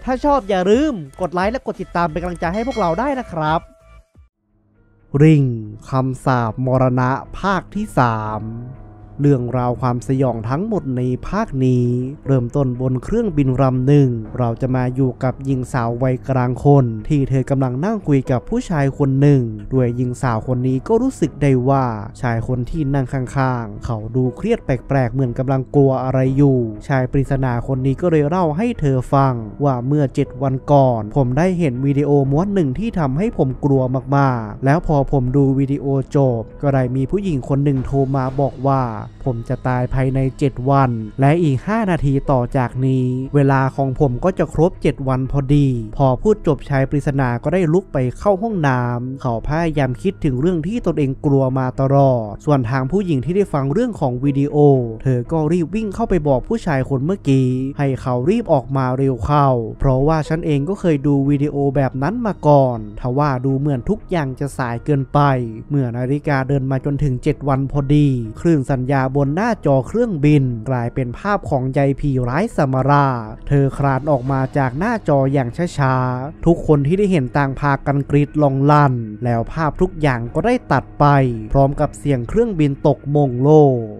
ถ้าชอบอย่าลืมกดไลค์และกดติดตามเป็นกำลังใจให้พวกเราได้นะครับริงคำสาปมรณะภาคที่ 3เรื่องราวความสยองทั้งหมดในภาคนี้เริ่มต้นบนเครื่องบินลำหนึ่งเราจะมาอยู่กับหญิงสาววัยกลางคนที่เธอกำลังนั่งคุยกับผู้ชายคนหนึ่งโดยหญิงสาวคนนี้ก็รู้สึกได้ว่าชายคนที่นั่งข้างๆเขาดูเครียดแปลกๆเหมือนกำลังกลัวอะไรอยู่ชายปริศนาคนนี้ก็เลยเล่าให้เธอฟังว่าเมื่อ7 วันก่อนผมได้เห็นวิดีโอม้วนหนึ่งที่ทำให้ผมกลัวมากๆแล้วพอผมดูวิดีโอจบก็ได้มีผู้หญิงคนหนึ่งโทรมาบอกว่าผมจะตายภายใน7 วันและอีก5 นาทีต่อจากนี้เวลาของผมก็จะครบ7 วันพอดีพอพูดจบชายปริศนาก็ได้ลุกไปเข้าห้องน้ำเขาพยายามคิดถึงเรื่องที่ตนเองกลัวมาตลอดส่วนทางผู้หญิงที่ได้ฟังเรื่องของวิดีโอเธอก็รีบวิ่งเข้าไปบอกผู้ชายคนเมื่อกี้ให้เขารีบออกมาเร็วเข้าเพราะว่าฉันเองก็เคยดูวิดีโอแบบนั้นมาก่อนทว่าดูเหมือนทุกอย่างจะสายเกินไปเมื่อนาฬิกาเดินมาจนถึง7 วันพอดีคลื่นสัญญาบนหน้าจอเครื่องบินกลายเป็นภาพของยายผีร้ายซามาราเธอคลานออกมาจากหน้าจออย่างช้าๆทุกคนที่ได้เห็นต่างพากันกรีดลองลั่นแล้วภาพทุกอย่างก็ได้ตัดไปพร้อมกับเสียงเครื่องบินตกมงโล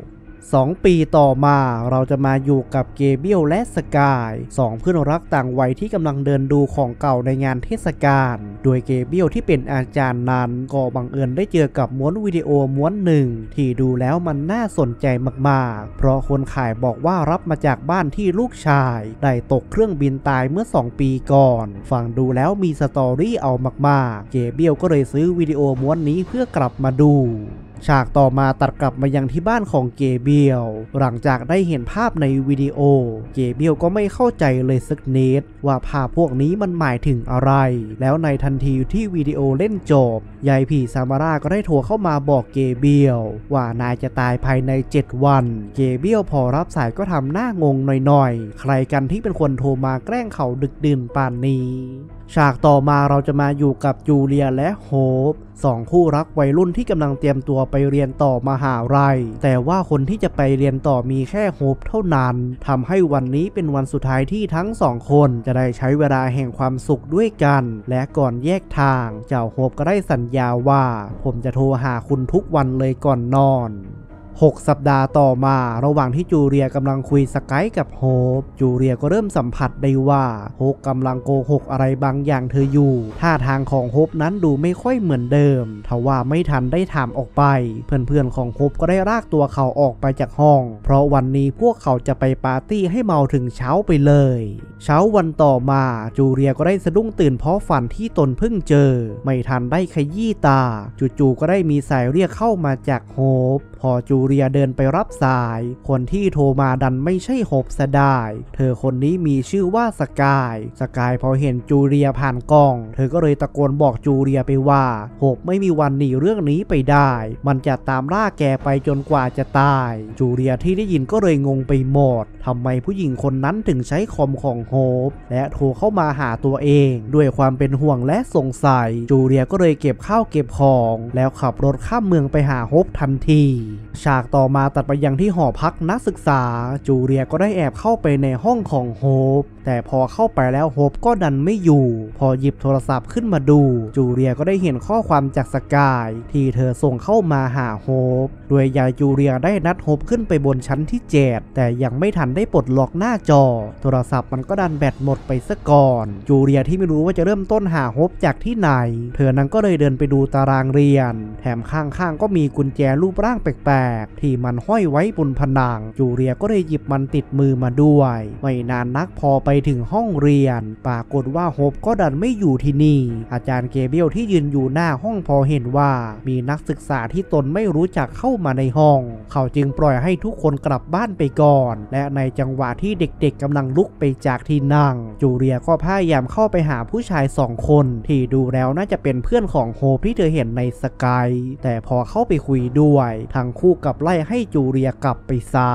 2 ปีต่อมาเราจะมาอยู่กับเกเบียลและสกาย2 เพื่อนรักต่างวัยที่กำลังเดินดูของเก่าในงานเทศกาลโดยเกเบียลที่เป็นอาจารย์นั้นก็บังเอิญได้เจอกับม้วนวิดีโอม้วนหนึ่งที่ดูแล้วมันน่าสนใจมากๆเพราะคนขายบอกว่ารับมาจากบ้านที่ลูกชายได้ตกเครื่องบินตายเมื่อ2 ปีก่อนฟังดูแล้วมีสตอรี่เอามากๆเกเบียลก็เลยซื้อวิดีโอม้วนนี้เพื่อกลับมาดูฉากต่อมาตัดกลับมายังที่บ้านของเกเบียลหลังจากได้เห็นภาพในวิดีโอเกเบียลก็ไม่เข้าใจเลยสักนิดว่าภาพพวกนี้มันหมายถึงอะไรแล้วในทันทีที่วิดีโอเล่นจบยายผีซามาราก็ได้โทรเข้ามาบอกเกเบียลว่านายจะตายภายใน7 วันเกเบียลพอรับสายก็ทำหน้างงหน่อยๆใครกันที่เป็นคนโทรมาแกล้งเขาดึกดื่นป่านนี้ฉากต่อมาเราจะมาอยู่กับจูเลียและโฮป2 คู่รักวัยรุ่นที่กำลังเตรียมตัวไปเรียนต่อมหาลัยแต่ว่าคนที่จะไปเรียนต่อมีแค่โฮปเท่านั้นทำให้วันนี้เป็นวันสุดท้ายที่ทั้ง2 คนจะได้ใช้เวลาแห่งความสุขด้วยกันและก่อนแยกทางเจ้าโฮปก็ได้สัญญาว่าผมจะโทรหาคุณทุกวันเลยก่อนนอน6 สัปดาห์ต่อมาระหว่างที่จูเลียกำลังคุยสกายกับโฮปจูเลียก็เริ่มสัมผัสได้ว่าโฮปกำลังโกหกอะไรบางอย่างเธออยู่ท่าทางของโฮปนั้นดูไม่ค่อยเหมือนเดิมทว่าไม่ทันได้ถามออกไปเพื่อนๆของโฮปก็ได้ลากตัวเขาออกไปจากห้องเพราะวันนี้พวกเขาจะไปปาร์ตี้ให้เมาถึงเช้าไปเลยเช้าวันต่อมาจูเลียก็ได้สะดุ้งตื่นเพราะฝันที่ตนเพิ่งเจอไม่ทันได้ขยี้ตาจู่ๆก็ได้มีสายเรียกเข้ามาจากโฮปพอจูเลียเดินไปรับสายคนที่โทรมาดันไม่ใช่โฮปซะได้เธอคนนี้มีชื่อว่าสกายพอเห็นจูเลียผ่านกล้องเธอก็เลยตะโกนบอกจูเลียไปว่าโฮปไม่มีวันหนีเรื่องนี้ไปได้มันจะตามล่าแกไปจนกว่าจะตายจูเลียที่ได้ยินก็เลยงงไปหมดทำไมผู้หญิงคนนั้นถึงใช้คอมของโฮปและโทรเข้ามาหาตัวเองด้วยความเป็นห่วงและสงสัยจูเลียก็เลยเก็บข้าวเก็บของแล้วขับรถข้ามเมืองไปหาโฮปทันทีฉากต่อมาตัดไปยังที่หอพักนักศึกษาจูเลียก็ได้แอบเข้าไปในห้องของโฮปแต่พอเข้าไปแล้วโฮปก็ดันไม่อยู่พอหยิบโทรศัพท์ขึ้นมาดูจูเลียก็ได้เห็นข้อความจากสกายที่เธอส่งเข้ามาหาโฮปโดยยายจูเลียได้นัดโฮปขึ้นไปบนชั้นที่7แต่ยังไม่ทันได้ปลดล็อกหน้าจอโทรศัพท์มันก็ดันแบตหมดไปซะก่อนจูเลียที่ไม่รู้ว่าจะเริ่มต้นหาโฮปจากที่ไหนเธอนั้นก็เลยเดินไปดูตารางเรียนแถมข้างๆก็มีกุญแจรูปร่างแปลกๆที่มันห้อยไว้บนผนังจูเลียก็เลยหยิบมันติดมือมาด้วยไม่นานนักพอไปถึงห้องเรียนปรากฏว่าโฮปก็ดันไม่อยู่ที่นี่อาจารย์เกเบียลที่ยืนอยู่หน้าห้องพอเห็นว่ามีนักศึกษาที่ตนไม่รู้จักเข้ามาในห้องเขาจึงปล่อยให้ทุกคนกลับบ้านไปก่อนและในจังหวะที่เด็กๆกำลังลุกไปจากที่นั่งจูเลียก็พยายามเข้าไปหาผู้ชาย2 คนที่ดูแล้วน่าจะเป็นเพื่อนของโฮปที่เธอเห็นในสกายแต่พอเข้าไปคุยด้วยทั้งคู่กลับไล่ให้จูเลียกลับไปซะ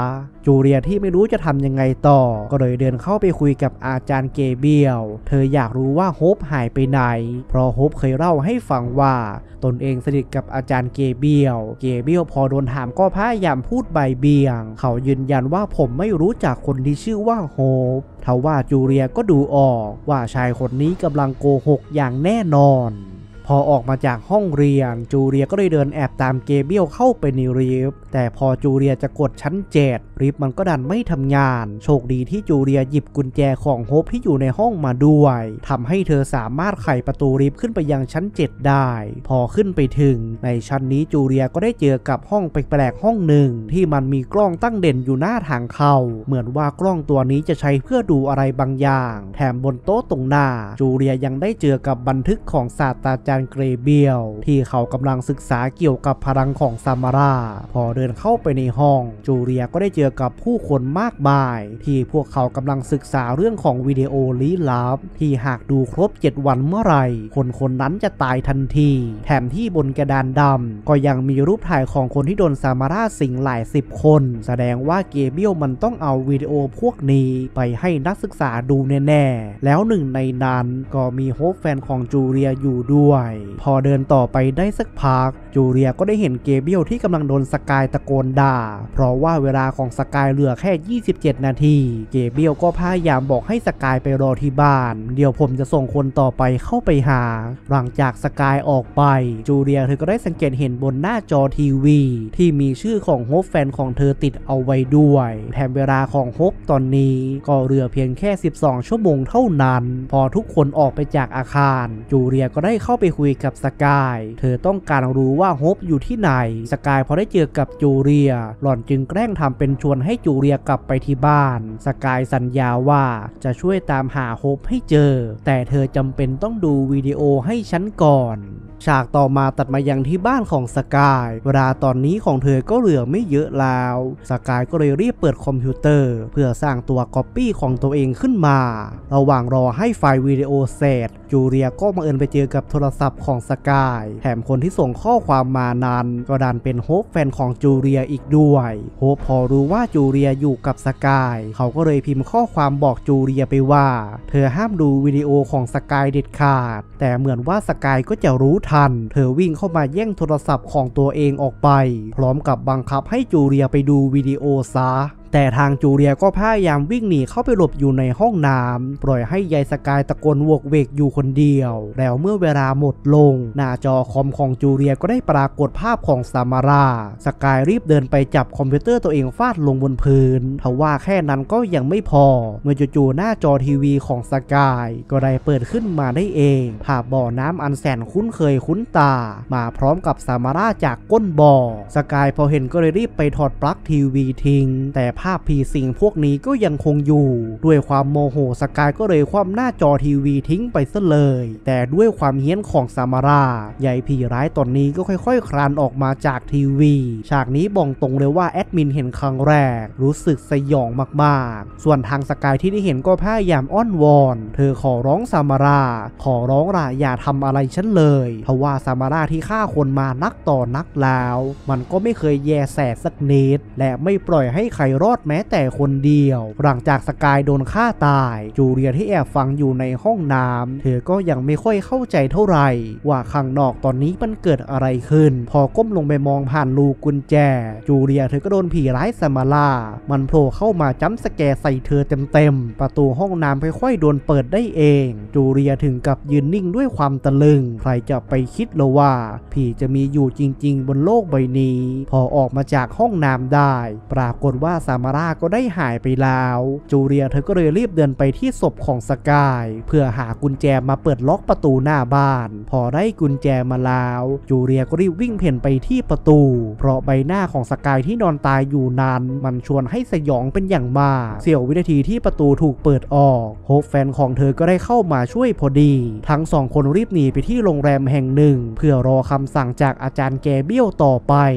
จูเลียที่ไม่รู้จะทำยังไงต่อก็เลยเดินเข้าไปคุยกับอาจารย์เกเบียลเธออยากรู้ว่าโฮปหายไปไหนเพราะโฮปเคยเล่าให้ฟังว่าตนเองสนิทกับอาจารย์เกเบียลพอโดนถามก็พยายามพูดใบเบี่ยงเขายืนยันว่าผมไม่รู้จักคนที่ชื่อว่าโฮปทว่าจูเลียก็ดูออกว่าชายคนนี้กำลังโกหกอย่างแน่นอนพอออกมาจากห้องเรียนจูเลียก็เลยเดินแอบตามเกเบียลเข้าไปในลิฟต์แต่พอจูเลียจะกดชั้น7ลิฟต์มันก็ดันไม่ทำงานโชคดีที่จูเลียหยิบกุญแจของโฮปที่อยู่ในห้องมาด้วยทำให้เธอสามารถไขประตูลิฟต์ขึ้นไปยังชั้น7ได้พอขึ้นไปถึงในชั้นนี้จูเลียก็ได้เจอกับห้องแปลกๆห้องหนึ่งที่มันมีกล้องตั้งเด่นอยู่หน้าทางเข้าเหมือนว่ากล้องตัวนี้จะใช้เพื่อดูอะไรบางอย่างแถมบนโต๊ะตรงหน้าจูเลียยังได้เจอกับบันทึกของศาสตราจารย์เกรเบียลที่เขากำลังศึกษาเกี่ยวกับพลังของซามาราพอเดินเข้าไปในห้องจูเลียก็ได้เจอกับผู้คนมากมายที่พวกเขากำลังศึกษาเรื่องของวิดีโอลี้ลับที่หากดูครบ7วันเมื่อไหร่คนนั้นจะตายทันทีแถมที่บนกระดานดำก็ยังมีรูปถ่ายของคนที่โดนซามาราสิงหลาย10 คนแสดงว่าเกเบียลมันต้องเอาวิดีโอพวกนี้ไปให้นักศึกษาดูแน่ๆแล้วหนึ่งในนั้นก็มีโฮปแฟนของจูเลียอยู่ด้วยพอเดินต่อไปได้สักพักจูเลียก็ได้เห็นเกเบียลที่กำลังโดนสกายตะโกนด่าเพราะว่าเวลาของสกายเหลือแค่27 นาทีเกเบียลก็พยายามบอกให้สกายไปรอที่บ้านเดี๋ยวผมจะส่งคนต่อไปเข้าไปหาหลังจากสกายออกไปจูเลียเธอก็ได้สังเกตเห็นบนหน้าจอทีวีที่มีชื่อของโฮปแฟนของเธอติดเอาไว้ด้วยแถมเวลาของโฮปตอนนี้ก็เหลือเพียงแค่12 ชั่วโมงเท่านั้นพอทุกคนออกไปจากอาคารจูเลียก็ได้เข้าไปคุยกับสกายเธอต้องการรู้ว่าโฮปอยู่ที่ไหนสกายพอได้เจอกับจูเลียหล่อนจึงแกล้งทำเป็นชวนให้จูเลียกลับไปที่บ้านสกายสัญญาว่าจะช่วยตามหาโฮปให้เจอแต่เธอจำเป็นต้องดูวิดีโอให้ฉันก่อนฉากต่อมาตัดมายังที่บ้านของสกายเวลาตอนนี้ของเธอก็เหลือไม่เยอะแล้วสกายก็เลยรีบเปิดคอมพิวเตอร์เพื่อสร้างตัวก๊อปปี้ของตัวเองขึ้นมาระหว่างรอให้ไฟล์วิดีโอเสร็จจูเลียก็มาไปเจอกับโทรศัพท์ของสกายแถมคนที่ส่งข้อความมานั้นก็ดันเป็นโฮปแฟนของจูเลียอีกด้วยโฮปพอรู้ว่าจูเลียอยู่กับสกายเขาก็เลยพิมพ์ข้อความบอกจูเลียไปว่าเธอห้ามดูวิดีโอของสกายเด็ดขาดแต่เหมือนว่าสกายก็จะรู้ทันเธอวิ่งเข้ามาแย่งโทรศัพท์ของตัวเองออกไปพร้อมกับบังคับให้จูเลียไปดูวิดีโอซะแต่ทางจูเลียก็พยายามวิ่งหนีเข้าไปหลบอยู่ในห้องน้ำปล่อยให้ยายสกายตะโกนโวกเวกอยู่คนเดียวแล้วเมื่อเวลาหมดลงหน้าจอคอมของจูเลียก็ได้ปรากฏภาพของซามาราสกายรีบเดินไปจับคอมพิวเตอร์ตัวเองฟาดลงบนพื้นทว่าแค่นั้นก็ยังไม่พอเมื่อจู่ๆหน้าจอทีวีของสกายก็ได้เปิดขึ้นมาได้เองภาพบ่อน้ำอันแสนคุ้นเคยคุ้นตามาพร้อมกับซามาราจากก้นบ่อสกายพอเห็นก็เลยรีบไปถอดปลั๊กทีวีทิ้งแต่ภาพผีสิงพวกนี้ก็ยังคงอยู่ด้วยความโมโหสกายก็เลยคว่ำหน้าจอทีวีทิ้งไปซะเลยแต่ด้วยความเฮี้ยนของซามาราใหญ่ผีร้ายตนนี้ก็ค่อยๆคลานออกมาจากทีวีฉากนี้บอกตรงเลยว่าแอดมินเห็นครั้งแรกรู้สึกสยองมากๆส่วนทางสกายที่ได้เห็นก็พยายามอ้อนวอนเธอขอร้องซามาราขอร้องล่ะอย่าทำอะไรฉันเลยเพราะว่าซามาราที่ฆ่าคนมานักต่อนักแล้วมันก็ไม่เคยแยแสสักนิดและไม่ปล่อยให้ใครรอดแม้แต่คนเดียวหลังจากสกายโดนฆ่าตายจูเลียที่แอบฟังอยู่ในห้องน้ำเธอก็ยังไม่ค่อยเข้าใจเท่าไหร่ว่าข้างนอกตอนนี้มันเกิดอะไรขึ้นพอก้มลงไปมองผ่านรูกุญแจจูเลียเธอก็โดนผีร้ายซามารามันโผล่เข้ามาจั๊มสแกร์ใส่เธอเต็มๆประตูห้องน้ำค่อยๆโดนเปิดได้เองจูเลียถึงกับยืนนิ่งด้วยความตะลึงใครจะไปคิดเลยว่าผีจะมีอยู่จริงๆบนโลกใบนี้พอออกมาจากห้องน้ำได้ปรากฏว่าซามาราก็ได้หายไปแล้วจูเลียเธอก็เลยรีบเดินไปที่ศพของสกายเพื่อหากุญแจมาเปิดล็อกประตูหน้าบ้านพอได้กุญแจมาแล้วจูเลียก็รีบวิ่งเพ่นไปที่ประตูเพราะใบหน้าของสกายที่นอนตายอยู่นั้นมันชวนให้สยองเป็นอย่างมากเสี้ยววินาทีที่ประตูถูกเปิดออกโฮปแฟนของเธอก็ได้เข้ามาช่วยพอดีทั้งสองคนรีบหนีไปที่โรงแรมแห่งหนึ่งเพื่อรอคำสั่งจากอาจารย์แกเบี้ยวต่อไป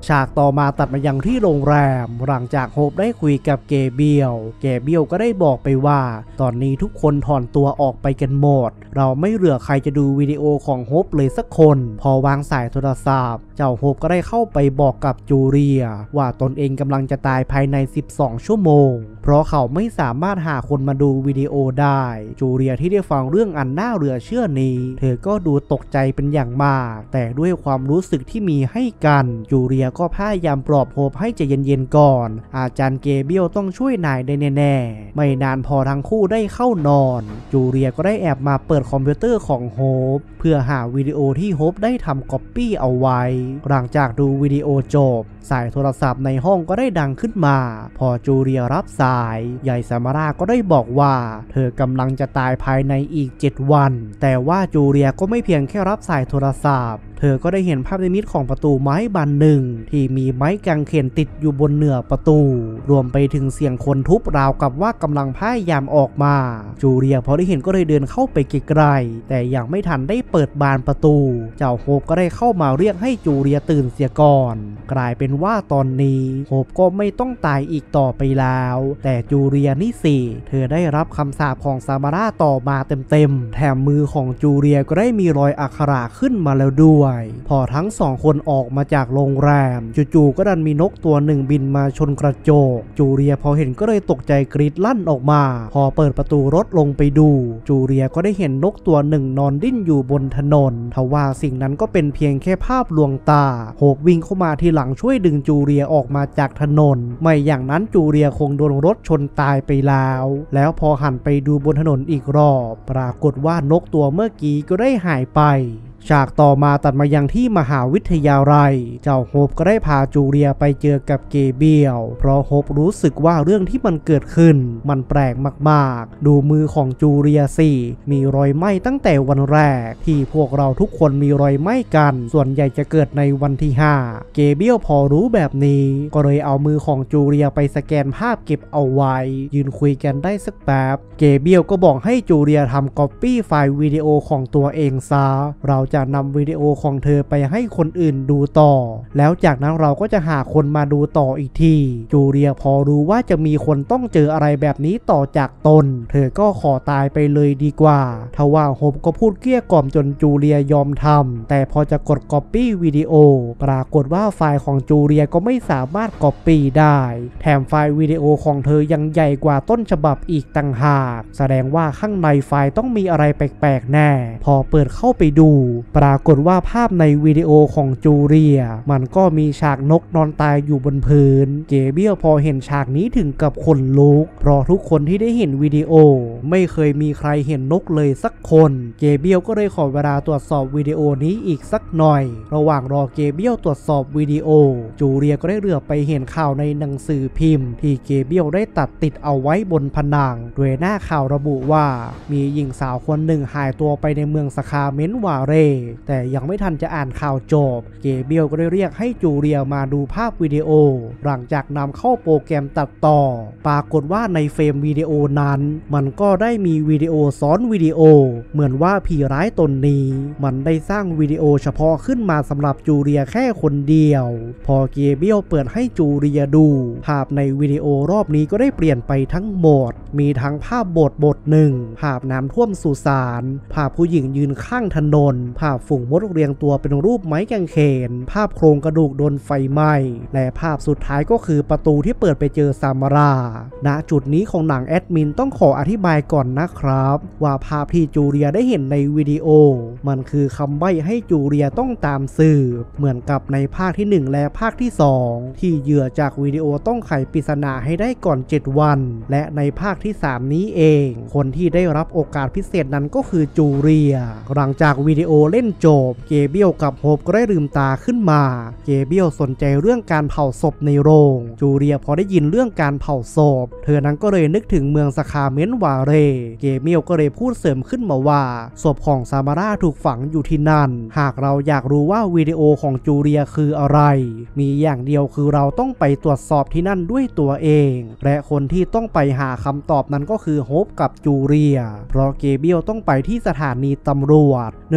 ฉากต่อมาตัดมายังที่โรงแรมหลังจากโฮปได้คุยกับเกเบียลก็ได้บอกไปว่าตอนนี้ทุกคนถอนตัวออกไปกันหมดเราไม่เหลือใครจะดูวิดีโอของโฮปเลยสักคนพอวางสายโทรศัพท์เจ้าโฮปก็ได้เข้าไปบอกกับจูเลียว่าตนเองกำลังจะตายภายใน12 ชั่วโมงเพราะเขาไม่สามารถหาคนมาดูวิดีโอได้จูเลียที่ได้ฟังเรื่องอันน่าเหลือเชื่อนี้เธอก็ดูตกใจเป็นอย่างมากแต่ด้วยความรู้สึกที่มีให้กันจูเลียก็พยายามปลอบโฮปให้ใจเย็นๆก่อนอาจารย์เกเบียลต้องช่วยนายได้แน่ๆไม่นานพอทั้งคู่ได้เข้านอนจูเลียก็ได้แอบมาเปิดคอมพิวเตอร์ของโฮปเพื่อหาวิดีโอที่โฮปได้ทำก๊อปปี้เอาไว้หลังจากดูวิดีโอจบสายโทรศัพท์ในห้องก็ได้ดังขึ้นมาพอจูเลียรับสายยายซามาราก็ได้บอกว่าเธอกำลังจะตายภายในอีก7 วันแต่ว่าจูเลียก็ไม่เพียงแค่รับสายโทรศัพท์เธอก็ได้เห็นภาพนิมิตของประตูไม้บานหนึ่งที่มีไม้กางเขนติดอยู่บนเหนือประตูรวมไปถึงเสียงคนทุบราวกับว่ากำลังพยายามออกมาจูเลียพอได้เห็นก็เลยเดินเข้าไปไกลๆแต่ยังไม่ทันได้เปิดบานประตูเจ้าโฮปก็ได้เข้ามาเรียกให้จูเลียตื่นเสียก่อนกลายเป็นว่าตอนนี้โฮปก็ไม่ต้องตายอีกต่อไปแล้วแต่จูเลียนี่สิเธอได้รับคำสาปของซามาราต่อมาเต็มๆแถมมือของจูเลียก็ได้มีรอยอักขระขึ้นมาแล้วด้วยพอทั้งสองคนออกมาจากโรงแรมจู่ๆก็ดันมีนกตัวหนึ่งบินมาชนกระจกจูเลียพอเห็นก็เลยตกใจกรีดลั่นออกมาพอเปิดประตูรถลงไปดูจูเลียก็ได้เห็นนกตัวหนึ่งนอนดิ้นอยู่บนถนนทว่าสิ่งนั้นก็เป็นเพียงแค่ภาพลวงตาโฮปวิ่งเข้ามาทีหลังช่วยดึงจูเลียออกมาจากถนนไม่อย่างนั้นจูเลียคงโดนรถชนตายไปแล้วพอหันไปดูบนถนนอีกรอบปรากฏว่านกตัวเมื่อกี้ก็ได้หายไปฉากต่อมาตัดมายังที่มหาวิทยาลัยเจ้าโฮปก็ได้พาจูเลียไปเจอกับเกเบียลเพราะโฮปรู้สึกว่าเรื่องที่มันเกิดขึ้นมันแปลกมากๆดูมือของจูเลียสิมีรอยไหม้ตั้งแต่วันแรกที่พวกเราทุกคนมีรอยไหม้กันส่วนใหญ่จะเกิดในวันที่5เกเบียลพอรู้แบบนี้ก็เลยเอามือของจูเลียไปสแกนภาพเก็บเอาไว้ยืนคุยกันได้สักแป๊บเกเบียลก็บอกให้จูเลียทำก๊อปปี้ไฟล์วิดีโอของตัวเองซะเราจะนำวิดีโอของเธอไปให้คนอื่นดูต่อแล้วจากนั้นเราก็จะหาคนมาดูต่ออีกทีจูเลียพอรู้ว่าจะมีคนต้องเจออะไรแบบนี้ต่อจากตนเธอก็ขอตายไปเลยดีกว่าทว่าโฮปก็พูดเกลี้ยกล่อมจนจูเลียยอมทำแต่พอจะกดก๊อปปี้วิดีโอปรากฏว่าไฟล์ของจูเลียก็ไม่สามารถก๊อปปี้ได้แถมไฟล์วิดีโอของเธอยังใหญ่กว่าต้นฉบับอีกต่างหากแสดงว่าข้างในไฟล์ต้องมีอะไรแปลกๆแน่พอเปิดเข้าไปดูปรากฏว่าภาพในวิดีโอของจูเลียมันก็มีฉากนกนอนตายอยู่บนพื้นเกเบียลพอเห็นฉากนี้ถึงกับขนลุกเพราะทุกคนที่ได้เห็นวิดีโอไม่เคยมีใครเห็นนกเลยสักคนเกเบียลก็เลยขอเวลาตรวจสอบวิดีโอนี้อีกสักหน่อยระหว่างรอเกเบียลตรวจสอบวิดีโอจูเลียก็ได้เหลือบไปเห็นข่าวในหนังสือพิมพ์ที่เกเบียลได้ตัดติดเอาไว้บนผนังโดยหน้าข่าวระบุว่ามีหญิงสาวคนหนึ่งหายตัวไปในเมืองสคาเมนต์วาเรแต่ยังไม่ทันจะอ่านข่าวจบเกเบียลก็ได้เรียกให้จูเลียมาดูภาพวิดีโอหลังจากนำเข้าโปรแกรมตัดต่อปรากฏว่าในเฟรมวิดีโอนั้นมันก็ได้มีวิดีโอซ้อนวิดีโอเหมือนว่าผีร้ายตนนี้มันได้สร้างวิดีโอเฉพาะขึ้นมาสำหรับจูเลียแค่คนเดียวพอเกเบียลเปิดให้จูเลียดูภาพในวิดีโอรอบนี้ก็ได้เปลี่ยนไปทั้งหมดมีทั้งภาพบทหนึ่งภาพน้ำท่วมสุสานภาพผู้หญิงยืนข้างถนนภาพฝูงมดเรียงตัวเป็นรูปไม้กางเขนภาพโครงกระดูกโดนไฟไหม้และภาพสุดท้ายก็คือประตูที่เปิดไปเจอซามาราณจุดนี้ของหนังแอดมินต้องขออธิบายก่อนนะครับว่าภาพที่จูเลียได้เห็นในวิดีโอมันคือคำใบ้ให้จูเลียต้องตามสืบเหมือนกับในภาคที่1และภาคที่2ที่เหยื่อจากวิดีโอต้องไขปริศนาให้ได้ก่อน7 วันและในภาคที่3นี้เองคนที่ได้รับโอกาสพิเศษนั้นก็คือจูเลียหลังจากวิดีโอเล่นจบเกเบียลกับโฮปก็ได้ลืมตาขึ้นมาเกเบียลสนใจเรื่องการเผาศพในโรงจูเลียพอได้ยินเรื่องการเผาศพเธอนั้นก็เลยนึกถึงเมืองสคาเมนต์วาเรเกเบียลก็เลยพูดเสริมขึ้นมาว่าศพของซามาราถูกฝังอยู่ที่นั่นหากเราอยากรู้ว่าวิดีโอของจูเลียคืออะไรมีอย่างเดียวคือเราต้องไปตรวจสอบที่นั่นด้วยตัวเองและคนที่ต้องไปหาคำตอบนั้นก็คือโฮปกับจูเลียเพราะเกเบียลต้องไปที่สถานีตำรวจเนื่องจากว่า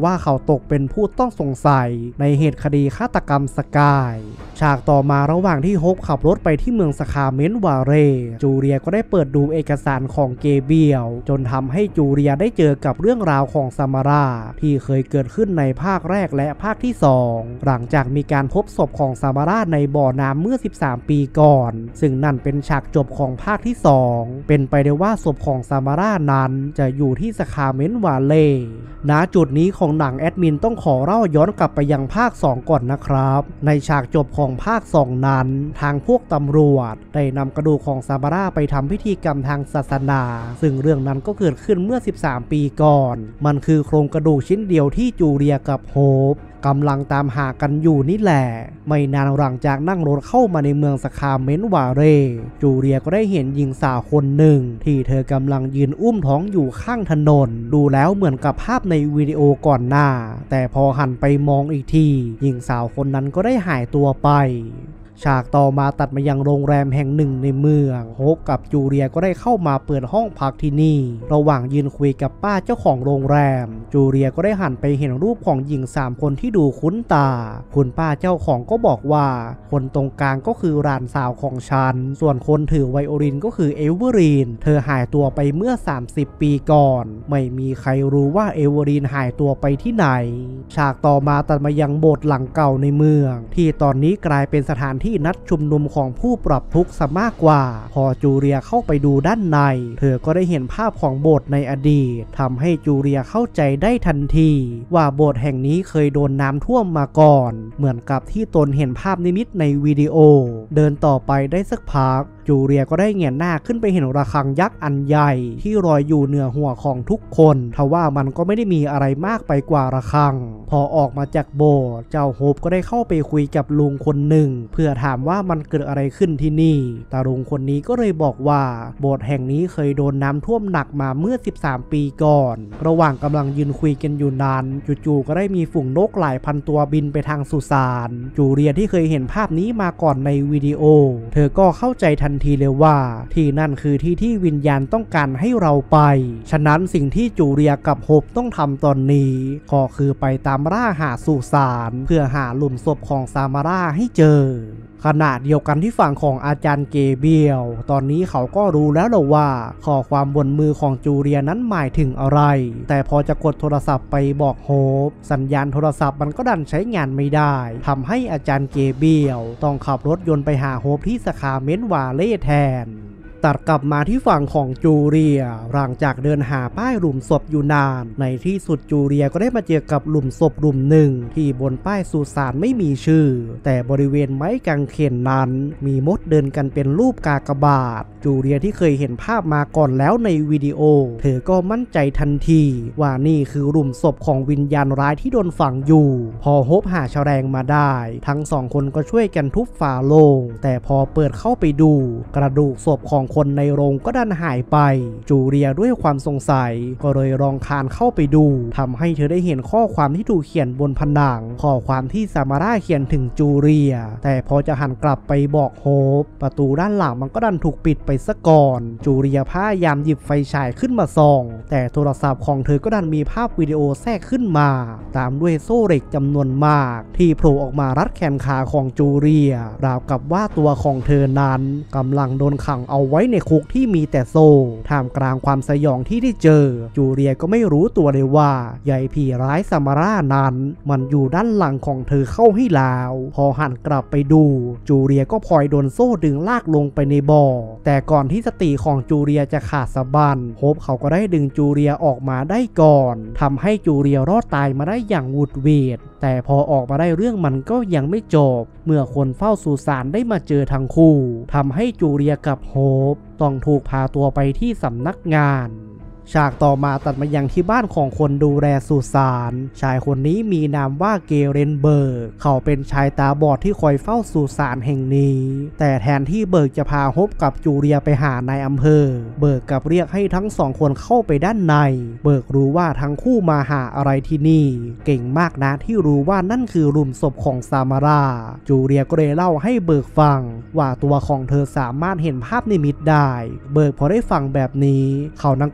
ว่าเขาตกเป็นผู้ต้องสงสัยในเหตุคดีฆาตกรรมสกายฉากต่อมาระหว่างที่โฮปขับรถไปที่เมืองสคาเมนต์วาเรจูเลียก็ได้เปิดดูเอกสารของเกเบียลจนทำให้จูเลียได้เจอกับเรื่องราวของซามาราที่เคยเกิดขึ้นในภาคแรกและภาคที่2หลังจากมีการพบศพของซามาราในบ่อน้ำเมื่อ13ปีก่อนซึ่งนั่นเป็นฉากจบของภาคที่2เป็นไปได้ว่าศพของซามารานั้นจะอยู่ที่สคาเมนต์วาเล่ณจุดนี้ของหนังแอดมินต้องขอเล่าย้อนกลับไปยังภาค2ก่อนนะครับในฉากจบของภาค2นั้นทางพวกตำรวจได้นำกระดูกของซามาราไปทำพิธีกรรมทางศาสนาซึ่งเรื่องนั้นก็เกิดขึ้นเมื่อ13ปีก่อนมันคือโครงกระดูกชิ้นเดียวที่จูเลียกับโฮปกำลังตามหากันอยู่นี่แหละไม่นานหลังจากนั่งรถเข้ามาในเมืองสคาเมนต์วาเรจูเลียก็ได้เห็นหญิงสาวคนหนึ่งที่เธอกำลังยืนอุ้มท้องอยู่ข้างถนนดูแล้วเหมือนกับภาพในวิดีโอก่อนหน้าแต่พอหันไปมองอีกทีหญิงสาวคนนั้นก็ได้หายตัวไปฉากต่อมาตัดมายังโรงแรมแห่งหนึ่งในเมืองโฮปกับจูเลียก็ได้เข้ามาเปิดห้องพักที่นี่ระหว่างยืนคุยกับป้าเจ้าของโรงแรมจูเลียก็ได้หันไปเห็นรูปของหญิง3คนที่ดูคุ้นตาคุณป้าเจ้าของก็บอกว่าคนตรงกลางก็คือหลานสาวของฉันส่วนคนถือไวโอลินก็คือเอเวอรีนเธอหายตัวไปเมื่อ30ปีก่อนไม่มีใครรู้ว่าเอเวอรีนหายตัวไปที่ไหนฉากต่อมาตัดมายังโบสถ์หลังเก่าในเมืองที่ตอนนี้กลายเป็นสถานที่นัดชุมนุมของผู้ปรับทุกข์ซะมากกว่าพอจูเลียเข้าไปดูด้านในเธอก็ได้เห็นภาพของโบสถ์ในอดีตทำให้จูเลียเข้าใจได้ทันทีว่าโบสถ์แห่งนี้เคยโดนน้ำท่วมมาก่อนเหมือนกับที่ตนเห็นภาพนิมิตในวิดีโอเดินต่อไปได้สักพักจูเลียก็ได้เงยหน้าขึ้นไปเห็นระฆังยักษ์อันใหญ่ที่ลอยอยู่เหนือหัวของทุกคนทว่ามันก็ไม่ได้มีอะไรมากไปกว่าระฆังพอออกมาจากโบสถ์เจ้าโฮปก็ได้เข้าไปคุยกับลุงคนหนึ่งเพื่อถามว่ามันเกิดอะไรขึ้นที่นี่แต่ลุงคนนี้ก็เลยบอกว่าโบสถ์แห่งนี้เคยโดนน้ำท่วมหนักมาเมื่อ13ปีก่อนระหว่างกำลังยืนคุยกันอยู่นั้นจู่ๆก็ได้มีฝูงนกหลายพันตัวบินไปทางสุสานจูเลียที่เคยเห็นภาพนี้มาก่อนในวิดีโอเธอก็เข้าใจทันทีเลยว่าที่นั่นคือที่วิญญาณต้องการให้เราไปฉะนั้นสิ่งที่จูเลียกับโฮปต้องทำตอนนี้ก็คือไปตามล่าหาสุสานเพื่อหาหลุมศพของซามาราให้เจอขณะเดียวกันที่ฝั่งของอาจารย์เกเบียลตอนนี้เขาก็รู้แล้วว่าข้อความบนมือของจูเลียนั้นหมายถึงอะไรแต่พอจะกดโทรศัพท์ไปบอกโฮปสัญญาณโทรศัพท์มันก็ดันใช้งานไม่ได้ทำให้อาจารย์เกเบียลต้องขับรถยนต์ไปหาโฮปที่สคาเมนต์วาเล่แทนตัดกลับมาที่ฝั่งของจูเลียหลังจากเดินหาป้ายหลุมศพอยู่นานในที่สุดจูเลียก็ได้มาเจอกับหลุมศพหลุมหนึ่งที่บนป้ายสุสานไม่มีชื่อแต่บริเวณไม้กางเขนนั้นมีมดเดินกันเป็นรูปกากบาทจูเลียที่เคยเห็นภาพมาก่อนแล้วในวิดีโอเธอก็มั่นใจทันทีว่านี่คือหลุมศพของวิญญาณร้ายที่โดนฝังอยู่พอโฮปหาแฉลงมาได้ทั้งสองคนก็ช่วยกันทุบฝาโลงแต่พอเปิดเข้าไปดูกระดูกศพของคนในโรงก็ดันหายไปจูเลียด้วยความสงสัยก็เลยลองคานเข้าไปดูทำให้เธอได้เห็นข้อความที่ถูกเขียนบนผนังข้อความที่ซามาราเขียนถึงจูเลียแต่พอจะหันกลับไปบอกโฮปประตูด้านหลังมันก็ดันถูกปิดไปซะก่อนจูเลียพยายามหยิบไฟฉายขึ้นมาส่องแต่โทรศัพท์ของเธอก็ดันมีภาพวิดีโอแทรกขึ้นมาตามด้วยโซ่เหล็กจำนวนมากที่โผล่ออกมารัดแขนขาของจูเลียราวกับว่าตัวของเธอนั้นกำลังโดนขังเอาไว้ในคุกที่มีแต่โซ่ท่ามกลางความสยองที่ได้เจอจูเลียก็ไม่รู้ตัวเลยว่าใหญ่ผีร้ายซามารานั้นมันอยู่ด้านหลังของเธอเข้าให้แล้วพอหันกลับไปดูจูเลียก็พลอยโดนโซ่ดึงลากลงไปในบ่อแต่ก่อนที่สติของจูเลียจะขาดสะบั้นโฮปเขาก็ได้ดึงจูเลียออกมาได้ก่อนทำให้จูเลียรอดตายมาได้อย่างหวุดหวิดแต่พอออกมาได้เรื่องมันก็ยังไม่จบเมื่อคนเฝ้าสุสานได้มาเจอทั้งคู่ทำให้จูเลียกับโฮปต้องถูกพาตัวไปที่สำนักงานฉากต่อมาตัดมายังที่บ้านของคนดูแลสุสานชายคนนี้มีนามว่าเกเรนเบิร์กเขาเป็นชายตาบอดที่คอยเฝ้าสุสานแห่งนี้แต่แทนที่เบิร์กจะพาโฮปกับจูเลียไปหานายอำเภอเบิร์กกลับเรียกให้ทั้งสองคนเข้าไปด้านในเบิร์กรู้ว่าทั้งคู่มาหาอะไรที่นี่เก่งมากนะที่รู้ว่านั่นคือหลุมศพของซามาราจูเลียก็เลยเล่าให้เบิร์กฟังว่าตัวของเธอสามารถเห็นภาพนิมิตได้เบิร์กพอได้ฟังแบบนี้เขานั้นก็เลยยอม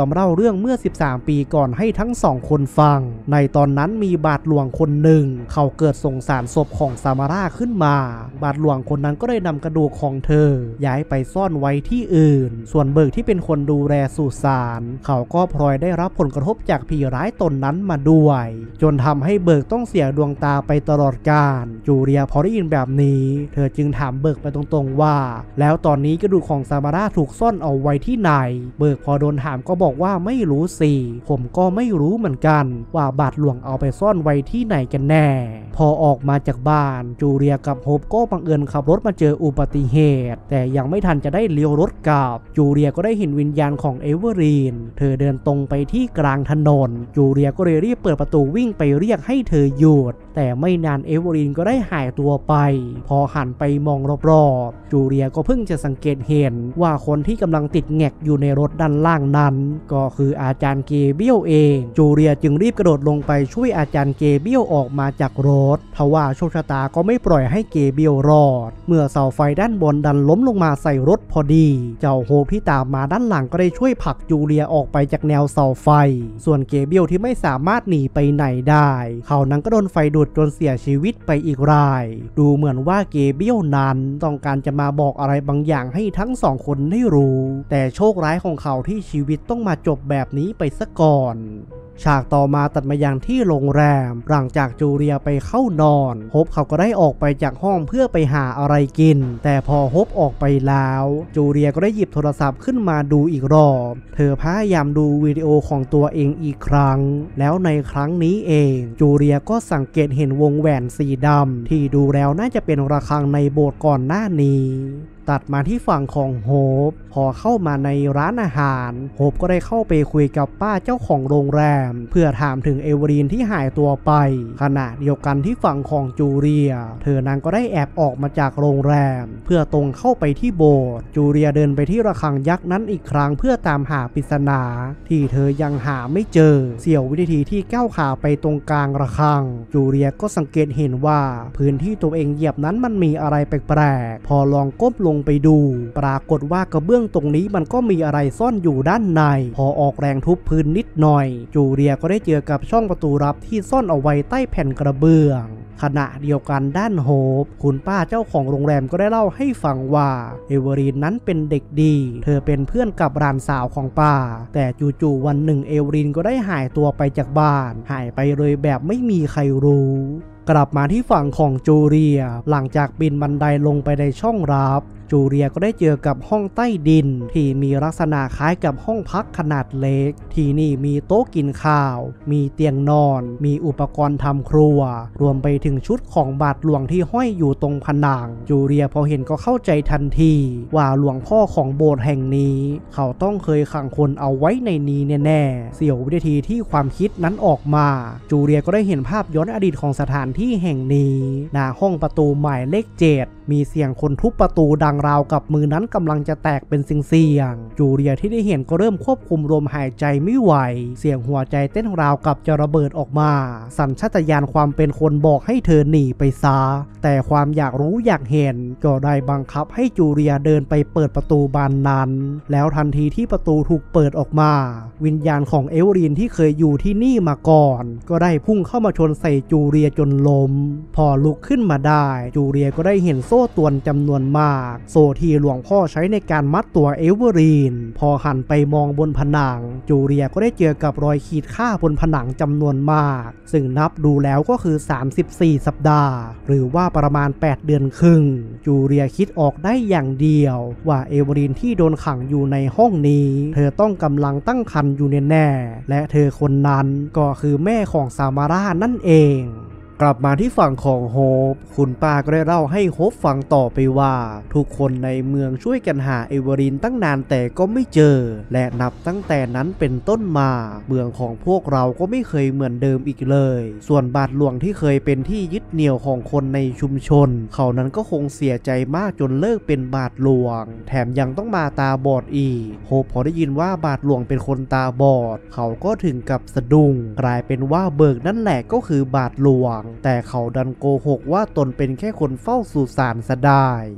มเล่าเรื่องเมื่อ13ปีก่อนให้ทั้งสองคนฟังในตอนนั้นมีบาทหลวงคนหนึ่งเขาเกิดสงสารศพของซามาร่าขึ้นมาบาทหลวงคนนั้นก็ได้นำกระดูกของเธอย้ายไปซ่อนไว้ที่อื่นส่วนเบิกที่เป็นคนดูแลสุสานเขาก็พลอยได้รับผลกระทบจากผีร้ายตนนั้นมาด้วยจนทำให้เบิกต้องเสียดวงตาไปตลอดกาลจูเลียพอได้ยินแบบนี้เธอจึงถามเบิกไปตรงๆว่าแล้วตอนนี้กระดูกของซามาร่าถูกซ่อนเอาไว้ที่ไหนเบิกพอโดนถามก็บอกว่าไม่รู้สิผมก็ไม่รู้เหมือนกันว่าบาทหลวงเอาไปซ่อนไว้ที่ไหนกันแน่พอออกมาจากบ้านจูเลียกับโฮปก็บังเอิญขับรถมาเจออุบัติเหตุแต่ยังไม่ทันจะได้เลี้ยวรถกลับจูเลียก็ได้เห็นวิญญาณของเอเวอรีนเธอเดินตรงไปที่กลางถนนจูเลียก็เลยรีบเปิดประตูวิ่งไปเรียกให้เธอหยุดแต่ไม่นานเอเวอรีนก็ได้หายตัวไปพอหันไปมองรอบๆจูเลียก็เพิ่งจะสังเกตเห็นว่าคนที่กำลังติดแงกอยู่ในรถด้านล่างนั้นก็คืออาจารย์เกเบียลเองจูเลียจึงรีบกระโดดลงไปช่วยอาจารย์เกเบียลออกมาจากรถทว่าโชคชะตาก็ไม่ปล่อยให้เกเบียลรอดเมื่อเสาไฟด้านบนดันล้มลงมาใส่รถพอดีเจ้าโฮปที่ตามมาด้านหลังก็ได้ช่วยผลักจูเลียออกไปจากแนวเสาไฟส่วนเกเบียลที่ไม่สามารถหนีไปไหนได้เขานั้นก็โดนไฟดูดจนเสียชีวิตไปอีกรายดูเหมือนว่าเกเบียลนั้นต้องการจะมาบอกอะไรบางอย่างให้ทั้งสองคนได้รู้แต่โชคร้ายของเขาที่ชีวิตต้องมาจบแบบนี้ไปซะก่อนฉากต่อมาตัดมายังที่โรงแรมหลังจากจูเลียไปเข้านอนโฮปเขาก็ได้ออกไปจากห้องเพื่อไปหาอะไรกินแต่พอโฮปออกไปแล้วจูเลียก็ได้หยิบโทรศัพท์ขึ้นมาดูอีกรอบเธอพยายามดูวิดีโอของตัวเองอีกครั้งแล้วในครั้งนี้เองจูเลียก็สังเกตเห็นวงแหวนสีดำที่ดูแล้วน่าจะเป็นระฆังในโบสถ์ก่อนหน้านี้ตัดมาที่ฝั่งของโฮปพอเข้ามาในร้านอาหารโฮปก็ได้เข้าไปคุยกับป้าเจ้าของโรงแรมเพื่อถามถึงเอเวอรีนที่หายตัวไปขณะเดียวกันที่ฝั่งของจูเลียเธอนางก็ได้แอบออกมาจากโรงแรมเพื่อตรงเข้าไปที่โบสถ์จูเลียเดินไปที่ระฆังยักษ์นั้นอีกครั้งเพื่อตามหาปริศนาที่เธอยังหาไม่เจอเสี้ยววินาทีที่ก้าวขาไปตรงกลางระฆังจูเลียก็สังเกตเห็นว่าพื้นที่ตัวเองเหยียบนั้นมันมีอะไรแปลกๆพอลองก้มลงไปดูปรากฏว่ากระเบื้องตรงนี้มันก็มีอะไรซ่อนอยู่ด้านในพอออกแรงทุบพื้นนิดหน่อยจูเลียก็ได้เจอกับช่องประตูลับที่ซ่อนเอาไว้ใต้แผ่นกระเบื้องขณะเดียวกันด้านโฮปคุณป้าเจ้าของโรงแรมก็ได้เล่าให้ฟังว่าเอเวอรีนนั้นเป็นเด็กดีเธอเป็นเพื่อนกับหลานสาวของป้าแต่จู่ๆวันหนึ่งเอเวอรีนก็ได้หายตัวไปจากบ้านหายไปเลยแบบไม่มีใครรู้กลับมาที่ฝั่งของจูเลียหลังจากปีนบันไดลงไปในช่องลับจูเลียก็ได้เจอกับห้องใต้ดินที่มีลักษณะคล้ายกับห้องพักขนาดเล็กที่นี่มีโต๊ะกินข้าวมีเตียงนอนมีอุปกรณ์ทำครัวรวมไปถึงชุดของบาทหลวงที่ห้อยอยู่ตรงผนังจูเลียพอเห็นก็เข้าใจทันทีว่าหลวงพ่อของโบสถ์แห่งนี้เขาต้องเคยขังคนเอาไว้ในนี้แน่ๆเสี้ยววินาทีที่ความคิดนั้นออกมาจูเลียก็ได้เห็นภาพย้อนอดีตของสถานที่แห่งนี้หน้าห้องประตูหมายเลข7มีเสียงคนทุบประตูดังราวกับมือนั้นกำลังจะแตกเป็นเสียงจูเลียที่ได้เห็นก็เริ่มควบคุมลมหายใจไม่ไหวเสียงหัวใจเต้นราวกับจะระเบิดออกมาสัญชาตญาณความเป็นคนบอกให้เธอหนีไปซะแต่ความอยากรู้อยากเห็นก็ได้บังคับให้จูเลียเดินไปเปิดประตูบานนั้นแล้วทันทีที่ประตูถูกเปิดออกมาวิญญาณของเอเวอรีนที่เคยอยู่ที่นี่มาก่อนก็ได้พุ่งเข้ามาชนใส่จูเลียจนล้มพอลุกขึ้นมาได้จูเลียก็ได้เห็นโซ่ตรวนจำนวนมากโซ่ที่หลวงพ่อใช้ในการมัดตัวเอเวอรีนพอหันไปมองบนผนังจูเลียก็ได้เจอกับรอยขีดข่าบนผนังจำนวนมากซึ่งนับดูแล้วก็คือ34สัปดาห์หรือว่าประมาณ8เดือนครึ่งจูเลียคิดออกได้อย่างเดียวว่าเอเวอรีนที่โดนขังอยู่ในห้องนี้เธอต้องกำลังตั้งครรภ์อยู่แน่ๆและเธอคนนั้นก็คือแม่ของซามาร่านั่นเองกลับมาที่ฝั่งของโฮปคุณป้าก็ได้เล่าให้โฮปฟังต่อไปว่าทุกคนในเมืองช่วยกันหาเอเวอรีนตั้งนานแต่ก็ไม่เจอและนับตั้งแต่นั้นเป็นต้นมาเมืองของพวกเราก็ไม่เคยเหมือนเดิมอีกเลยส่วนบาทหลวงที่เคยเป็นที่ยึดเหนี่ยวของคนในชุมชนเขานั้นก็คงเสียใจมากจนเลิกเป็นบาทหลวงแถมยังต้องมาตาบอดอีกโฮปพอได้ยินว่าบาทหลวงเป็นคนตาบอดเขาก็ถึงกับสะดุ้งกลายเป็นว่าเบิกนั่นแหละก็คือบาทหลวงแต่เขาดันโกหกว่าตนเป็นแค่คนเฝ้าสุสานซะได้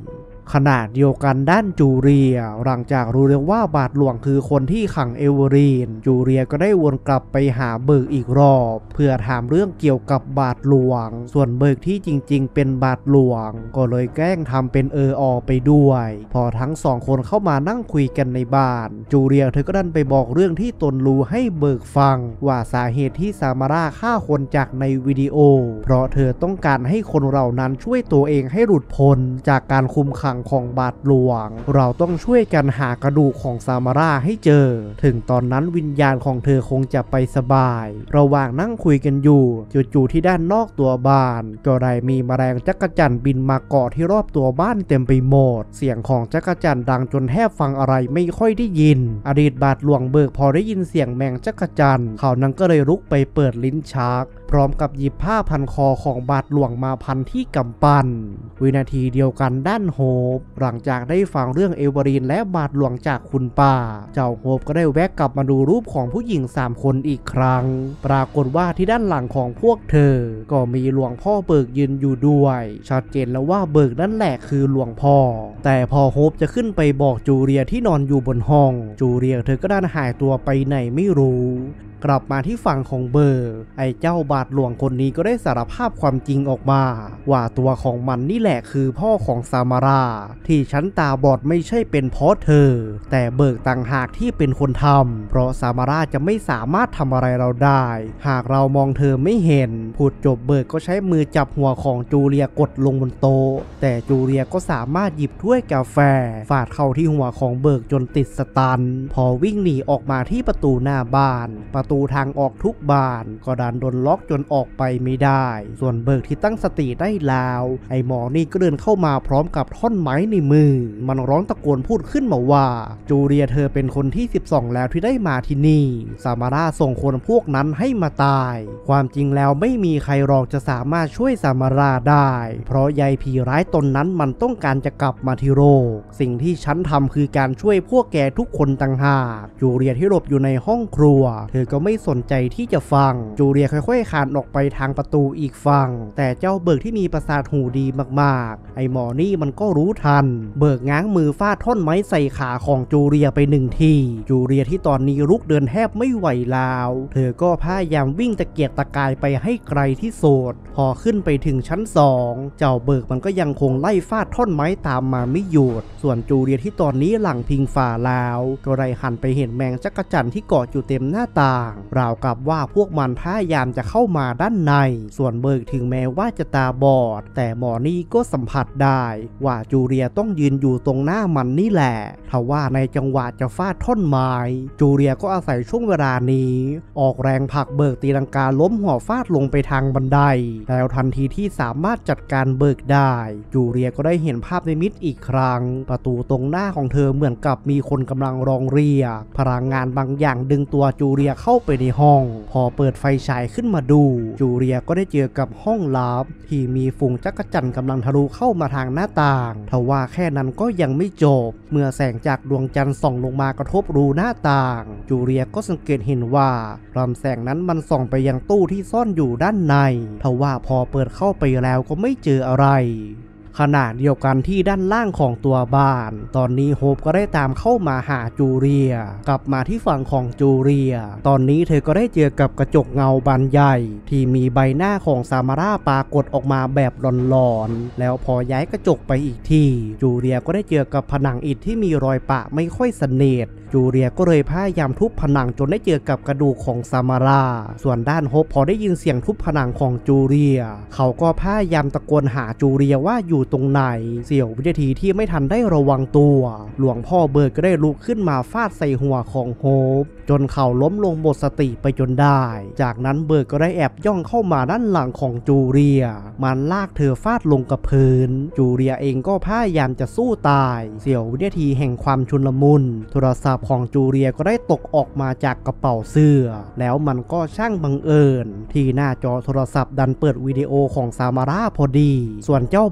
ขณะเดียวกันด้านจูเลียหลังจากรู้แล้วว่าบาทหลวงคือคนที่ขังเอเวอรีนจูเลียก็ได้วนกลับไปหาเบิร์กอีกรอบเพื่อถามเรื่องเกี่ยวกับบาทหลวงส่วนเบิร์กที่จริงๆเป็นบาทหลวงก็เลยแกล้งทำเป็นอไปด้วยพอทั้งสองคนเข้ามานั่งคุยกันในบ้านจูเลียเธอก็ดันไปบอกเรื่องที่ตนรู้ให้เบิร์กฟังว่าสาเหตุที่ซามาร่าฆ่าคนจากในวิดีโอเพราะเธอต้องการให้คนเหล่านั้นช่วยตัวเองให้หลุดพ้นจากการคุมขังของบาทหลวงเราต้องช่วยกันหากระดูกของซามาร่าให้เจอถึงตอนนั้นวิญญาณของเธอคงจะไปสบายระหว่างนั่งคุยกันอยู่จู่ๆที่ด้านนอกตัวบ้านก็ได้มีแมลงจักจั่นบินมาเกาะที่รอบตัวบ้านเต็มไปหมดเสียงของจักจั่นดังจนแทบฟังอะไรไม่ค่อยได้ยินอดีตบาทหลวงเบิกพอได้ยินเสียงแมงจักจั่นเขานั้นก็เลยลุกไปเปิดลิ้นชักพร้อมกับหยิบผ้าพันคอของบาทหลวงมาพันที่กำปั้นวินาทีเดียวกันด้านโฮปหลังจากได้ฟังเรื่องเอเวอรีนและบาทหลวงจากคุณป้าเจ้าโฮปก็ได้แวะกลับมาดูรูปของผู้หญิง3คนอีกครั้งปรากฏว่าที่ด้านหลังของพวกเธอก็มีหลวงพ่อเบิกยืนอยู่ด้วยชัดเจนแล้วว่าเบิกนั่นแหละคือหลวงพ่อแต่พอโฮปจะขึ้นไปบอกจูเลียที่นอนอยู่บนห้องจูเลียเธอก็ดันหายตัวไปไหนไม่รู้กลับมาที่ฝั่งของเบอร์ไอ้เจ้าบาทหลวงคนนี้ก็ได้สารภาพความจริงออกมาว่าตัวของมันนี่แหละคือพ่อของซามาร่าที่ฉันตาบอดไม่ใช่เป็นเพราะเธอแต่เบิกต่างหากที่เป็นคนทำเพราะซามาร่าจะไม่สามารถทำอะไรเราได้หากเรามองเธอไม่เห็นพูดจบเบิกก็ใช้มือจับหัวของจูเลียกดลงบนโต๊ะแต่จูเลียก็สามารถหยิบถ้วยกาแฟฟาดเข้าที่หัวของเบิกจนติดสตันพอวิ่งหนีออกมาที่ประตูหน้าบ้านประตูทางออกทุกบานก็ดันโดนล็อกจนออกไปไม่ได้ส่วนเบิกที่ตั้งสติได้แล้วไอ้หมอนี่ก็เดินเข้ามาพร้อมกับท่อนไม้ในมือมันร้องตะโกนพูดขึ้นมาว่าจูเลียเธอเป็นคนที่12แล้วที่ได้มาที่นี่ซามาร่าส่งคนพวกนั้นให้มาตายความจริงแล้วไม่มีใครหรอกจะสามารถช่วยซามาร่าได้เพราะยายผีร้ายตนนั้นมันต้องการจะกลับมาที่โลกสิ่งที่ฉันทำคือการช่วยพวกแกทุกคนต่างหากจูเลียที่หลบอยู่ในห้องครัวเธอก็ไม่สนใจที่จะฟังจูเลียค่อยๆคลานออกไปทางประตูอีกฝั่งแต่เจ้าเบิกที่มีประสาทหูดีมากๆไอ้หมอนี่มันก็รู้ทันเบิกง้างมือฟาดท่อนไม้ใส่ขาของจูเลียไป1 ทีจูเลียที่ตอนนี้ลุกเดินแทบไม่ไหวแล้วเธอก็พยายามวิ่งตะเกียกตะกายไปให้ไกลที่สุดพอขึ้นไปถึงชั้น2เจ้าเบิกมันก็ยังคงไล่ฟาดท่อนไม้ตามมาไม่หยุดส่วนจูเลียที่ตอนนี้หลังพิงฝาแล้วก็ได้หันไปเห็นแมงจักจั่นที่เกาะอยู่เต็มหน้าต่างราวกับว่าพวกมันพยายามจะเข้ามาด้านในส่วนเบิกถึงแม้ว่าจะตาบอดแต่หมอนี่ก็สัมผัสได้ว่าจูเลียต้องยืนอยู่ตรงหน้ามันนี่แหละทว่าในจังหวะจะฟาดท่อนไม้จูเลียก็อาศัยช่วงเวลานี้ออกแรงผลักเบิกตีลังกาล้มหัวฟาดลงไปทางบันไดแล้วทันทีที่สามารถจัดการเบิกได้จูเลียก็ได้เห็นภาพนิมิตอีกครั้งประตูตรงหน้าของเธอเหมือนกับมีคนกำลังร้องเรียกพลังงานบางอย่างดึงตัวจูเลียเข้าไปในห้องพอเปิดไฟฉายขึ้นมาดูจูเลียก็ได้เจอกับห้องลับที่มีฝูงจักจั่นกำลังทะลุเข้ามาทางหน้าต่างทว่าแค่นั้นก็ยังไม่จบเมื่อแสงจากดวงจันทร์ส่องลงมากระทบรูหน้าต่างจูเลียก็สังเกตเห็นว่าลำแสงนั้นมันส่องไปยังตู้ที่ซ่อนอยู่ด้านในทว่าพอเปิดเข้าไปแล้วก็ไม่เจออะไรขณะเดียวกันที่ด้านล่างของตัวบ้านตอนนี้โฮปก็ได้ตามเข้ามาหาจูเลียกลับมาที่ฝั่งของจูเลียตอนนี้เธอก็ได้เจอกับกระจกเงาบานใหญ่ที่มีใบหน้าของซามาร่าปรากฏออกมาแบบหลอนๆแล้วพอย้ายกระจกไปอีกที่จูเลียก็ได้เจอกับผนังอิฐที่มีรอยปะไม่ค่อยสนิทจูเลียก็เลยพยายามทุบผนังจนได้เจอกับกระดูกของซามาร่าส่วนด้านโฮปพอได้ยินเสียงทุบผนังของจูเลียเขาก็พยายามตะโกนหาจูเลียว่าอยู่ตรงไหนเสี้ยววินาทีที่ไม่ทันได้ระวังตัวหลวงพ่อเบิร์กก็ได้ลุกขึ้นมาฟาดใส่หัวของโฮปจนเขาล้มลงหมดสติไปจนได้จากนั้นเบิร์กก็ได้แอบย่องเข้ามาด้านหลังของจูเลียมันลากเธอฟาดลงกับพื้นจูเลียเองก็พยายามจะสู้ตายเสี้ยววินาทีแห่งความชุลมุนโทรศัพท์ของจูเลียก็ได้ตกออกมาจากกระเป๋าเสื้อแล้วมันก็ช่างบังเอิญที่หน้าจอโทรศัพท์ดันเปิดวิดีโอของซามาร่าพอดีส่วนเจ้าเบิร์กตอน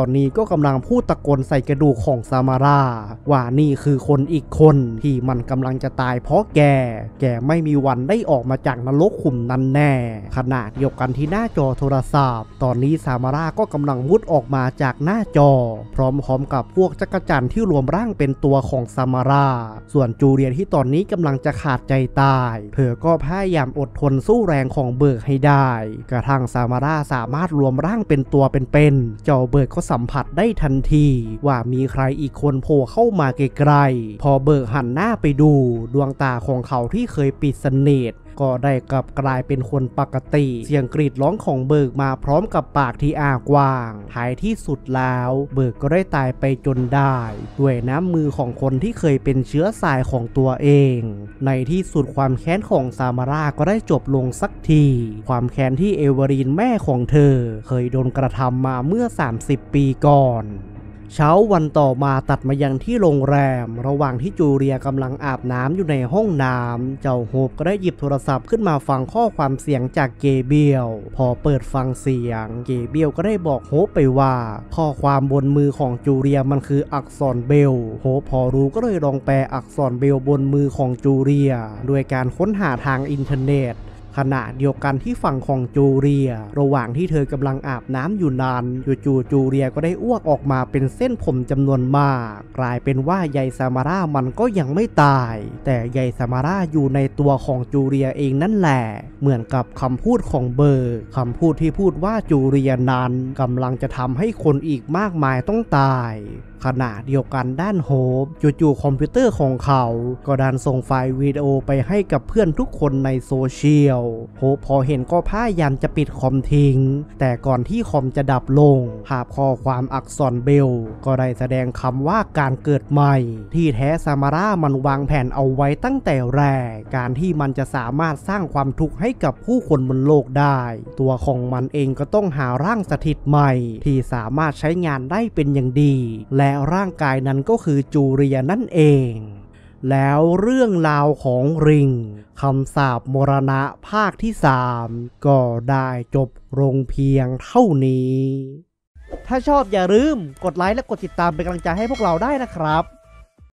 นี้ก็กำลังพูดตะโกนใส่กระดูกของซามาร่าว่านี่คือคนอีกคนที่มันกำลังจะตายเพราะแกไม่มีวันได้ออกมาจากนรกขุมนั้นแน่ขณะเดียวกันที่หน้าจอโทรศัพท์ตอนนี้ซามาร่าก็กำลังมุดออกมาจากหน้าจอพร้อมกับพวกจักรจั่นที่รวมร่างเป็นตัวของซามาร่าส่วนจูเลียที่ตอนนี้กำลังจะขาดใจตายเธอก็พยายามอดทนสู้แรงของเบิร์กให้ได้กระทั่งซามาร่าสามารถรวมร่างเป็นตัวเป็นเจ้าเบิร์กก็สัมผัสได้ทันทีว่ามีใครอีกคนโผล่เข้ามาไกลๆพอเบิร์กหันหน้าไปดูดวงตาของเขาที่เคยปิดสนิทก็ได้กลับกลายเป็นคนปกติเสียงกรีดร้องของเบิร์กมาพร้อมกับปากที่กว้างท้ายที่สุดแล้วเบิร์กก็ได้ตายไปจนได้ด้วยน้ำมือของคนที่เคยเป็นเชื้อสายของตัวเองในที่สุดความแค้นของซามาร่าก็ได้จบลงสักทีความแค้นที่เอเวอรีนแม่ของเธอเคยโดนกระทำมาเมื่อ30 ปีก่อนเช้าวันต่อมาตัดมายังที่โรงแรมระหว่างที่จูเลียกำลังอาบน้ำอยู่ในห้องน้ำเจ้าโฮปก็ได้หยิบโทรศัพท์ขึ้นมาฟังข้อความเสียงจากเกเบียลพอเปิดฟังเสียงเกเบียลก็ได้บอกโฮปไปว่าข้อความบนมือของจูเลียมันคืออักษรเบลโฮปพอรู้ก็เลยลองแปลอักษรเบลบนมือของจูเลียโดยการค้นหาทางอินเทอร์เน็ตขณะเดียวกันที่ฝั่งของจูเลียระหว่างที่เธอกำลังอาบน้ำอยู่นั้นจู่ๆจูเลียก็ได้อ้วกออกมาเป็นเส้นผมจำนวนมากกลายเป็นว่ายายซามาร่ามันก็ยังไม่ตายแต่ยายซามาร่าอยู่ในตัวของจูเลียเองนั่นแหละเหมือนกับคำพูดของเบิร์กคำพูดที่พูดว่าจูเลียนั้นกำลังจะทำให้คนอีกมากมายต้องตายขณะเดียวกันด้านโฮปจู่ๆคอมพิวเตอร์ของเขาก็ดันส่งไฟล์วิดีโอไปให้กับเพื่อนทุกคนในโซเชียลโฮปพอเห็นก็พยายามจะปิดคอมทิ้งแต่ก่อนที่คอมจะดับลงภาพข้อความอักษรเบลก็ได้แสดงคำว่าการเกิดใหม่ที่แท้ซามาร่ามันวางแผนเอาไว้ตั้งแต่แรกการที่มันจะสามารถสร้างความทุกข์ให้กับผู้คนบนโลกได้ตัวของมันเองก็ต้องหาร่างสถิตใหม่ที่สามารถใช้งานได้เป็นอย่างดีและร่างกายนั้นก็คือจูเลียนั่นเองแล้วเรื่องราวของริงคำสาปมรณะภาคที่3ก็ได้จบลงเพียงเท่านี้ถ้าชอบอย่าลืมกดไลค์และกดติดตามเป็นกำลังใจให้พวกเราได้นะครับ